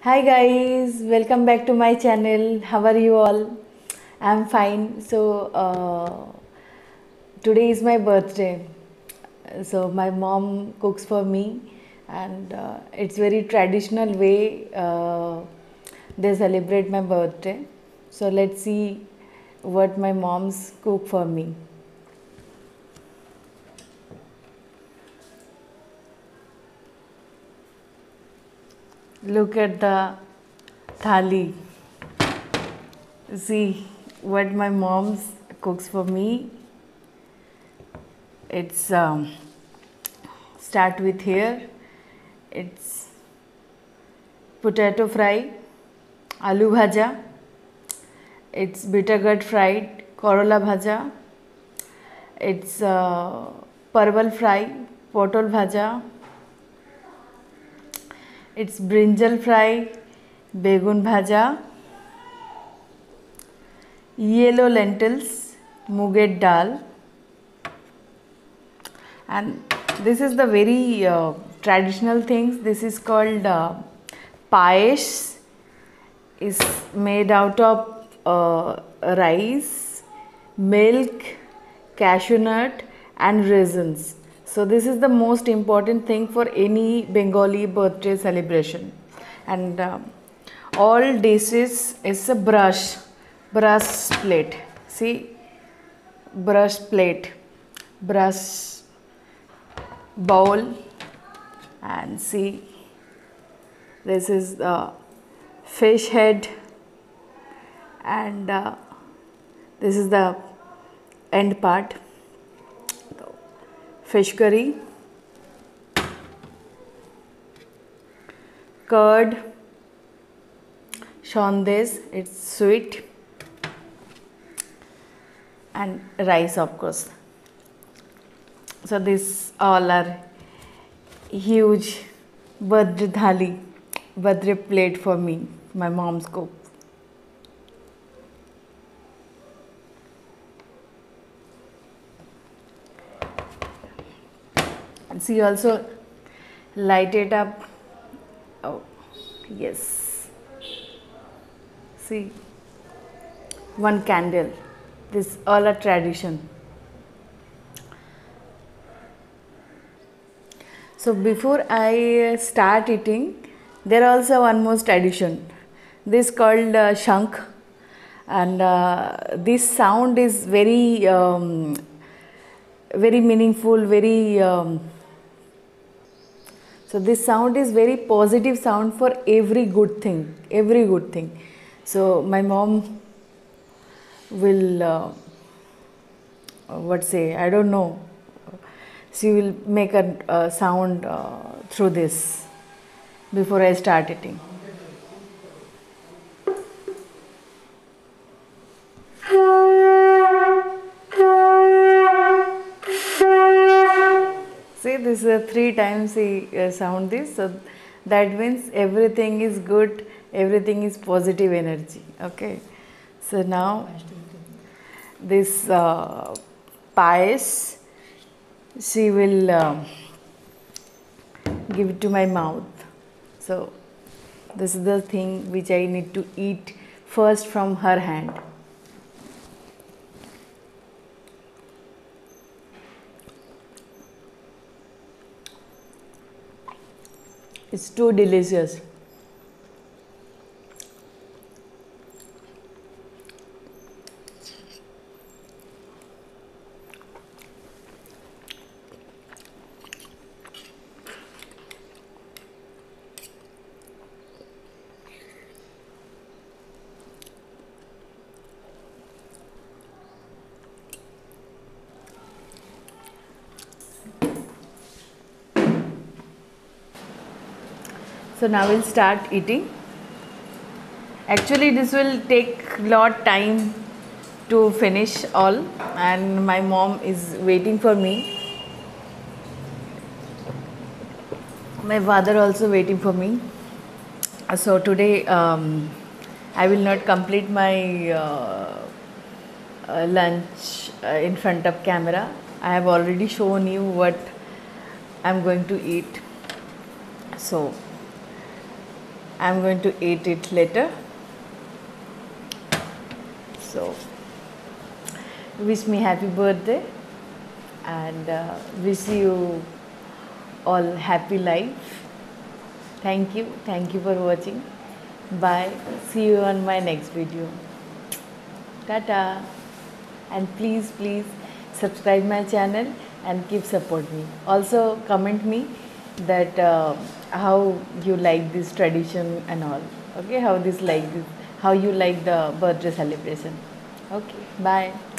Hi guys, welcome back to my channel. How are you all? I'm fine. Today is my birthday. So my mom cooks for me, and it's very traditional way they celebrate my birthday. So let's see what my mom's cook for me. Look at the thali. See what my mom's cooks for me. It's start with here. It's potato fry, aloo bhaja. It's bitter gourd fried, korola bhaja. It's parval fry, potol bhaja. It's brinjal fry, begun bhaja. Yellow lentils, muget dal. And this is the very traditional things. This is called payesh. Is made out of rice, milk, cashew nut and raisins. So this is the most important thing for any Bengali birthday celebration. And all dishes is a brush plate. See, brush plate, brush bowl, and see, this is the fish head, and this is the end part, fish curry, curd, shondes, it's sweet, and rice, of course. So this all are huge birthday thali, birthday plate for me, my mom's cook. And she also light it up. Oh yes, see, one candle. This all a tradition. So before I start eating, there also one more tradition. This called shank, and this sound is very very meaningful. So this sound is very positive sound for every good thing. Every good thing. So my mom will what say? I don't know. She will make a sound through this before I start eating. See, this is 3 times he sound this, so that means everything is good, everything is positive energy. Okay, so now this payesh, she will give it to my mouth. So this is the thing which I need to eat first from her hand. It's too delicious. So now we'll start eating. Actually, this will take lot time to finish all, and my mom is waiting for me. My father also waiting for me. So today I will not complete my lunch in front of camera. I have already shown you what I'm going to eat. So I'm going to eat it later. So wish me happy birthday, and wish you all happy life. Thank you for watching. Bye, see you on my next video. Tata, and please subscribe my channel and keep support me. Also comment me that how you like this tradition and all. Okay, how you like the birthday celebration. Okay, bye.